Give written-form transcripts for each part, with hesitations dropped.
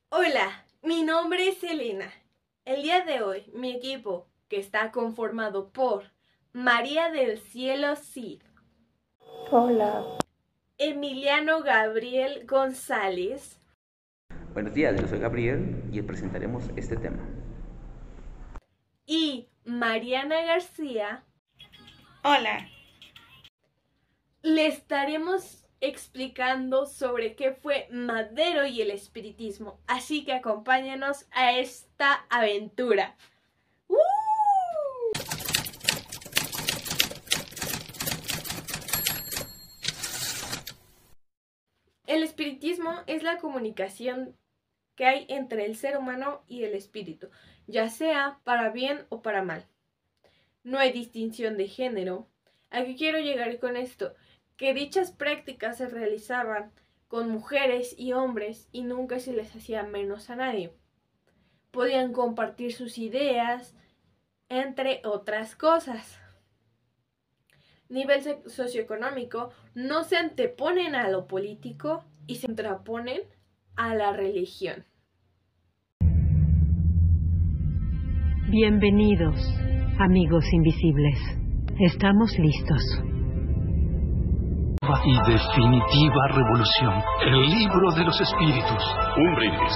Hola, mi nombre es Elena. El día de hoy, mi equipo, que está conformado por María del Cielo Cid, Hola. Emiliano Gabriel González Buenos días, yo soy Gabriel y presentaremos este tema. y Mariana García, Hola. le estaremos explicando sobre qué fue Madero y el espiritismo. Así que acompáñanos a esta aventura. ¡Uh! El espiritismo es la comunicación que hay entre el ser humano y el espíritu, ya sea para bien o para mal. No hay distinción de género. ¿A qué quiero llegar con esto? Que dichas prácticas se realizaban con mujeres y hombres y nunca se les hacía menos a nadie. Podían compartir sus ideas, entre otras cosas. Nivel socioeconómico, no se anteponen a lo político y se contraponen a la religión. Bienvenidos, amigos invisibles. Estamos listos. Y definitiva revolución. El libro de los espíritus. Un brindis.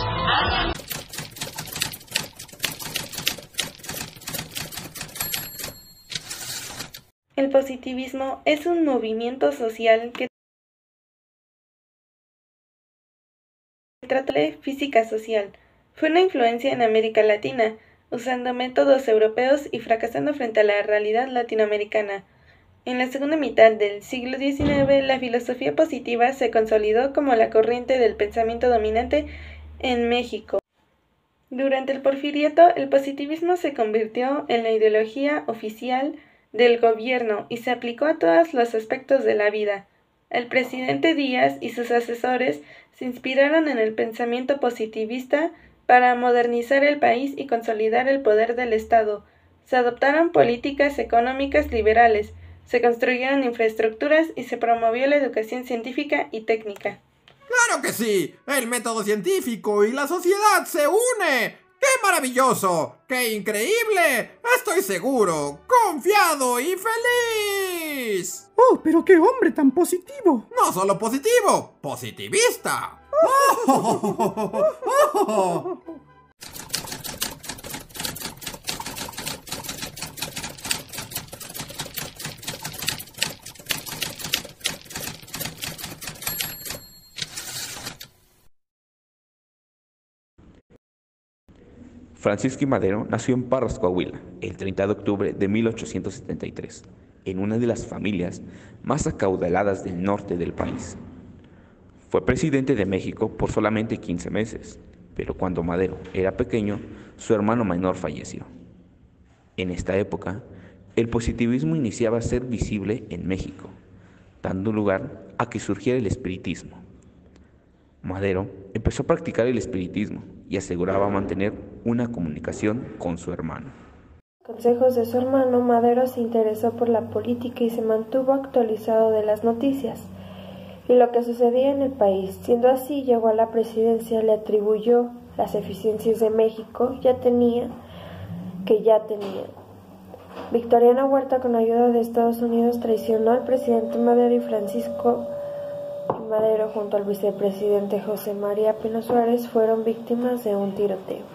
El positivismo es un movimiento social que trata de física social. Fue una influencia en América Latina, usando métodos europeos y fracasando frente a la realidad latinoamericana. En la segunda mitad del siglo XIX, la filosofía positiva se consolidó como la corriente del pensamiento dominante en México. Durante el Porfiriato, el positivismo se convirtió en la ideología oficial del gobierno y se aplicó a todos los aspectos de la vida. El presidente Díaz y sus asesores se inspiraron en el pensamiento positivista para modernizar el país y consolidar el poder del Estado. Se adoptaron políticas económicas liberales, se construyeron infraestructuras y se promovió la educación científica y técnica. ¡Claro que sí! El método científico y la sociedad se une. ¡Qué maravilloso! ¡Qué increíble! Estoy seguro, confiado y feliz. ¡Oh, pero qué hombre tan positivo! No solo positivo, positivista. Francisco I. Madero nació en Parras, Coahuila, el 30 de octubre de 1873, en una de las familias más acaudaladas del norte del país. Fue presidente de México por solamente 15 meses, pero cuando Madero era pequeño, su hermano menor falleció. En esta época, el positivismo iniciaba a ser visible en México, dando lugar a que surgiera el espiritismo. Madero empezó a practicar el espiritismo y aseguraba mantener una comunicación con su hermano. Consejos de su hermano, Madero se interesó por la política y se mantuvo actualizado de las noticias y lo que sucedía en el país. Siendo así, llegó a la presidencia, le atribuyó las eficiencias de México ya tenía. Victoriano Huerta, con ayuda de Estados Unidos, traicionó al presidente Madero y Francisco Madero junto al vicepresidente José María Pino Suárez fueron víctimas de un tiroteo.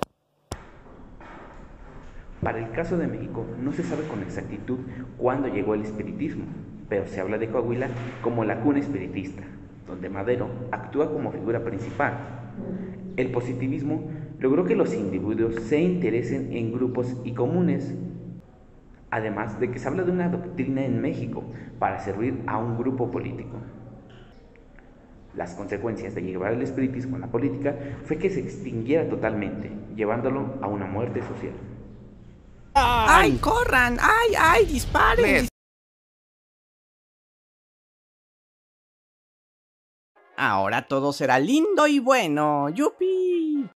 Para el caso de México no se sabe con exactitud cuándo llegó el espiritismo, pero se habla de Coahuila como la cuna espiritista, donde Madero actúa como figura principal. El positivismo logró que los individuos se interesen en grupos y comunes, además de que se habla de una doctrina en México para servir a un grupo político. Las consecuencias de llevar el espiritismo a la política fue que se extinguiera totalmente, llevándolo a una muerte social. ¡Ay, corran! ¡Ay, ay, disparen! Ahora todo será lindo y bueno. ¡Yupi!